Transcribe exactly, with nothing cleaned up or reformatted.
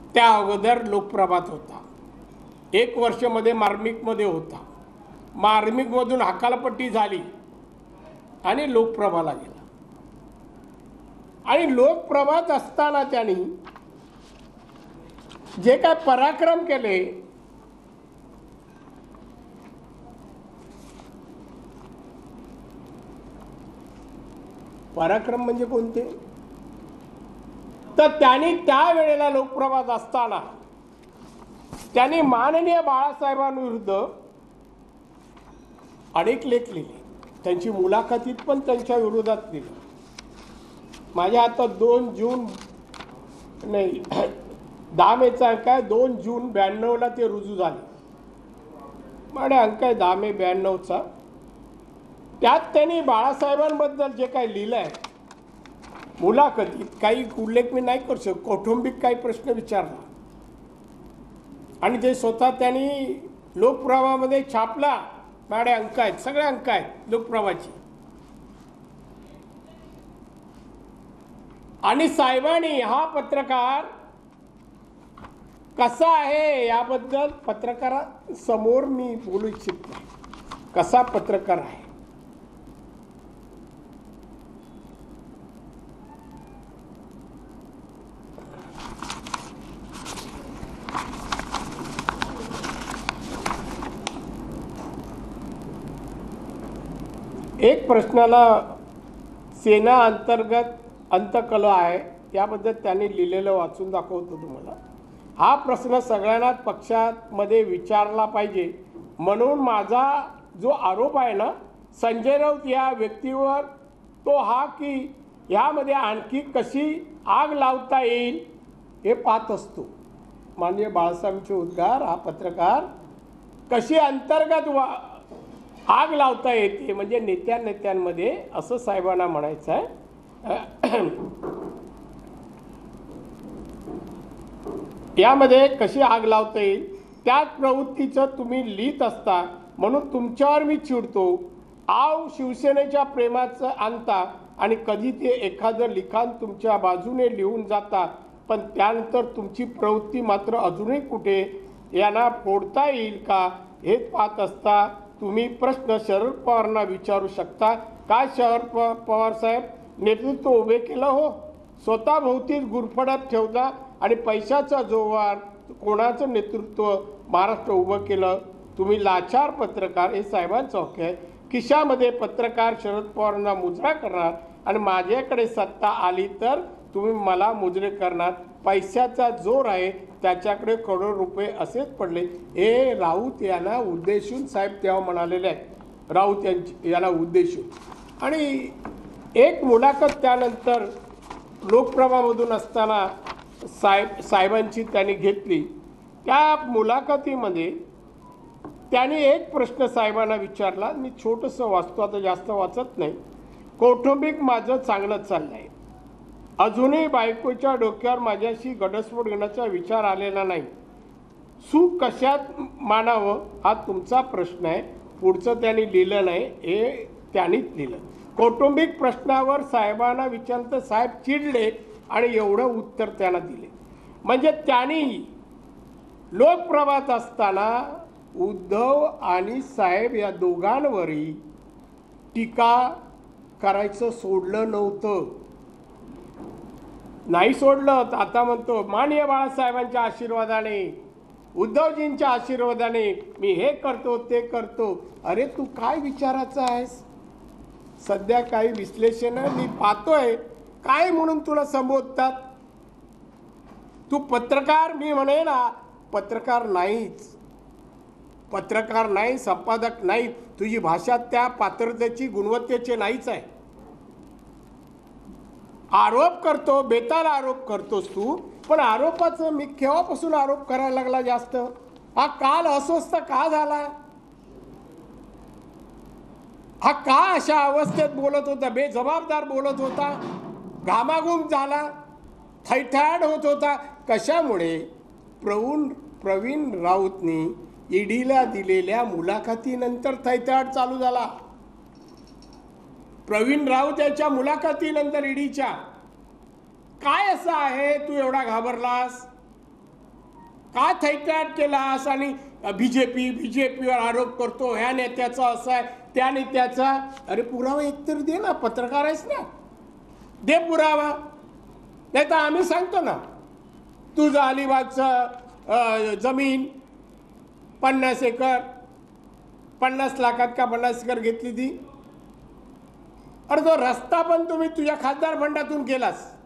त्या अगोदर लोकप्रभात होता, एक वर्षामध्ये मार्मिकमध्ये होता, मार्मिकमधून हकालपट्टी झाली आणि लोकप्रभाला गेला. आणि लोकप्रभात असताना त्यांनी जे काय पराक्रम केले, पराक्रम म्हणजे कोणते, तर त्यांनी त्यावेळेला लोकप्रभात असताना त्यांनी माननीय बाळासाहेबांविरुद्ध अनेक लेख लिहिले. त्यांची मुलाखतीत पण त्यांच्या विरोधात लिहिलं. माझ्या हातात दोन जून नाही दहा मेचा अंक आहे, दोन जून ब्याण्णवला ते रुजू झाले. माझे अंक आहे दहा मे ब्याण्णवचा. त्यात त्यांनी बाळासाहेबांबद्दल जे काही लिहिलं आहे मुलाखतीत, काही उल्लेख मी नाही करू शकत, कौटुंबिक काही प्रश्न विचारला आणि ते स्वतः त्यांनी लोकप्रभामध्ये छापला. माझे अंक आहेत, सगळे अंक आहेत लोकप्रभाची. आणि साहेबांनी हा पत्रकार कसा आहे याबद्दल पत्रकारासमोर मी बोलू इच्छित नाही, कसा पत्रकार आहे. एक प्रश्नाला सेना अंतर्गत अंतकल आहे याबद्दल त्यांनी लिहिलेलं वाचून दाखवतो तुम्हाला. हा प्रश्न सगळ्यांनाच पक्षामध्ये विचारला पाहिजे, म्हणून माझा जो आरोप आहे ना संजय राऊत या व्यक्तीवर, तो हा की यामध्ये आणखी कशी आग लावता येईल हे पाहत असतो. माननीय बाळासाहेबांचे उद्गार, हा पत्रकार कशी अंतर्गत वा आग लावता येते, म्हणजे नेत्या नेत्यांमध्ये असं साहेबांना म्हणायचं आहे. यामध्ये कशी आग लावता येईल त्याच प्रवृत्तीचं तुम्ही लिहित असता, म्हणून तुमच्यावर मी चिडतो. आव शिवसेनेच्या प्रेमाचं आणता आणि कधी ते एखादं लिखाण तुमच्या बाजूने लिहून जाता, पण त्यानंतर तुमची प्रवृत्ती मात्र अजूनही कुठे यांना फोडता येईल का हे पाहत असता तुम्ही प्रश्न शरद पवारांना विचारू शकता. काय शरद पवार साहेब नेतृत्व उभे केलं हो, स्वतः भोवतीच गुरफडत ठेवला आणि पैशाचा जोवार कोणाचं नेतृत्व महाराष्ट्र उभं केलं. तुम्ही लाचार पत्रकार, हे साहेबांचं हक्क आहे. खिशामध्ये पत्रकार शरद पवारांना मुजरा करणार आणि माझ्याकडे सत्ता आली तर तुम्ही मला मुजरे करणार. पैशाचा जोर आहे, त्याच्याकडे करोड रुपये असेच पडले. हे राऊत यांना उद्देशून साहेब तेव्हा म्हणालेले आहेत, राऊत यांची याला उद्देशून. आणि एक मुलाखत त्यानंतर लोकप्रभामधून असताना साहेब साहेबांची त्यांनी घेतली. त्या मुलाखतीमध्ये त्यांनी एक प्रश्न साहेबांना विचारला. मी छोटंसं वाचतो, आता जास्त वाचत नाही. कौटुंबिक माझं चांगलं चाललं आहे, अजूनही बायकोच्या डोक्यावर माझ्याशी घटस्फोट घेण्याचा विचार आलेला नाही. सुख कशात मानावं हा तुमचा प्रश्न आहे. पुढचं त्यांनी लिहिलं नाही, हे त्यांनीच लिहिलं. कौटुंबिक प्रश्नावर साहेबांना विचारलं, साहेब चिडले आणि एवढं उत्तर त्यांना दिले. म्हणजे त्यांनी लोकप्रभात असताना उद्धव आणि साहेब या दोघांवरही टीका करायचं सोडलं नव्हतं. नाही सोडलं तर आता म्हणतो माननीय बाळासाहेबांच्या आशीर्वादाने, उद्धवजींच्या आशीर्वादाने मी हे करतो ते करतो. अरे तू काय विचारायचं आहेस? सध्या काही विश्लेषण मी पाहतोय काय म्हणून तुला संबोधतात. तू पत्रकार, मी म्हणे ना पत्रकार नाहीच, पत्रकार नाही, संपादक नाही. तुझी भाषा त्या पात्रतेची, गुणवत्तेची नाहीच आहे. आरोप करतो, बेताल आरोप करतोस तू, पण आरोपाचं मी केव्हापासून आरोप करायला लागला जास्त? हा काल अस्वस्थ का झाला? हा का अशा अवस्थेत बोलत होता, बेजबाबदार बोलत होता, घामाघूम झाला, थैथाड होत होता? कशामुळे? प्रवीण प्रवीण राऊतनी ईडीला दिलेल्या मुलाखतीनंतर थैथाड चालू झाला. प्रवीण राऊत याच्या मुलाखतीनंतर ईडीच्या. काय असं आहे तू एवढा घाबरलास? का थैटाट केलास आणि बीजेपी बीजेपीवर आरोप करतो, ह्या नेत्याचा असा आहे त्या नेत्याचा? अरे पुरावा एकतर दे ना, पत्रकार आहेस ना, दे पुरावा. नाही तर आम्ही सांगतो ना, तुझं अलिबागचं जमीन पन्नास एकर पन्नास लाखात का पन्नास एकर घेतली ती. अरे तो रस्ता पण तुम्ही तुझ्या खासदार फंडातून केलास.